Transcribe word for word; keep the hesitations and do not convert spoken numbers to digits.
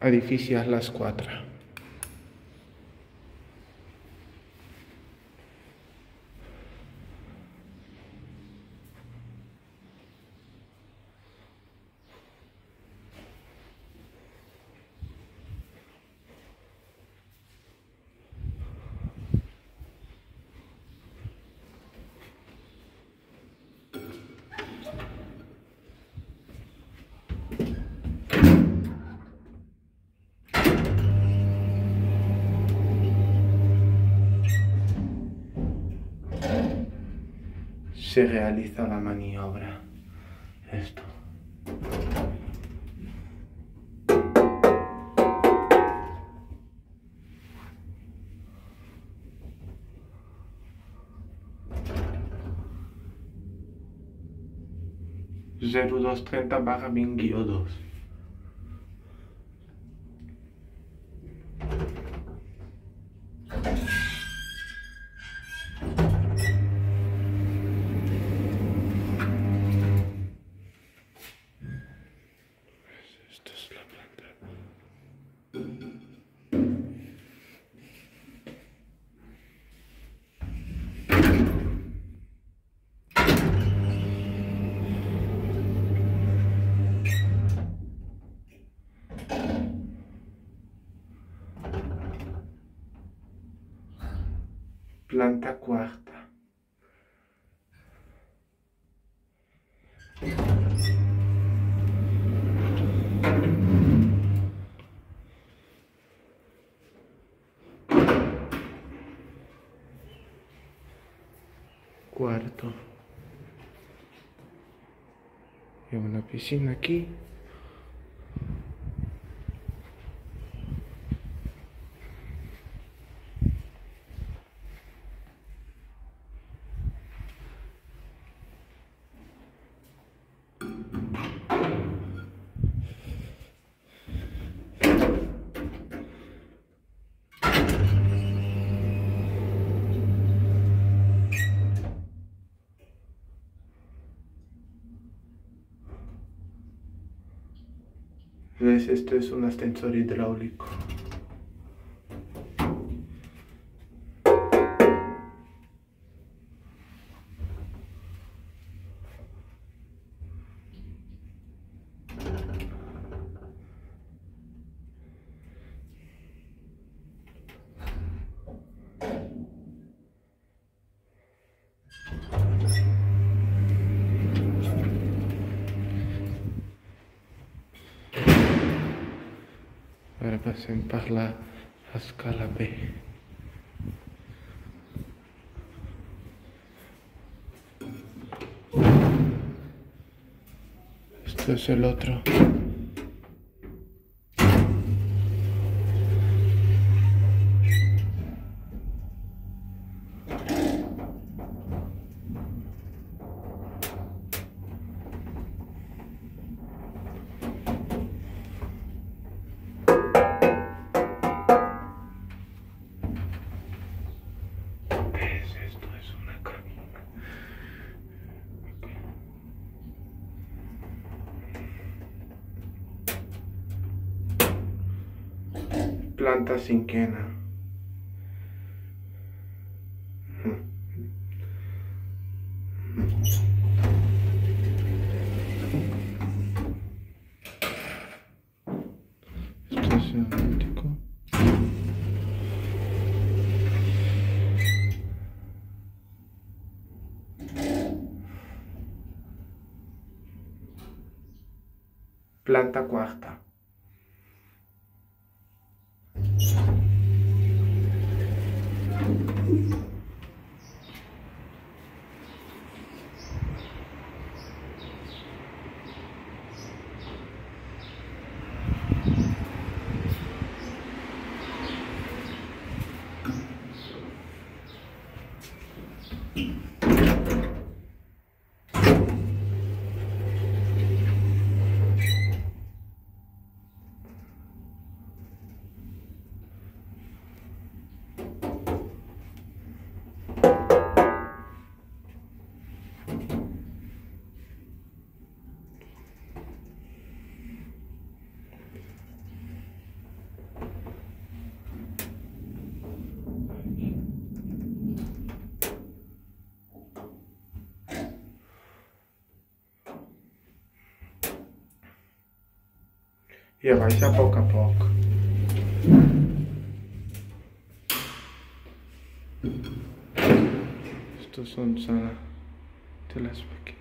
edificios Las Quatre. Se realiza la maniobra. Esto. cero dos treinta barra veinte dos. Esto es la planta. Planta cuarta. Cuarto. Y una piscina aquí. ¿Ves? Esto es un ascensor hidráulico. Ara passem per la escala B. Esto es el otro. Planta cinquena. Esto es el ático. Planta cuarta. e vai a poco a poco. Sto son sana te la specchio.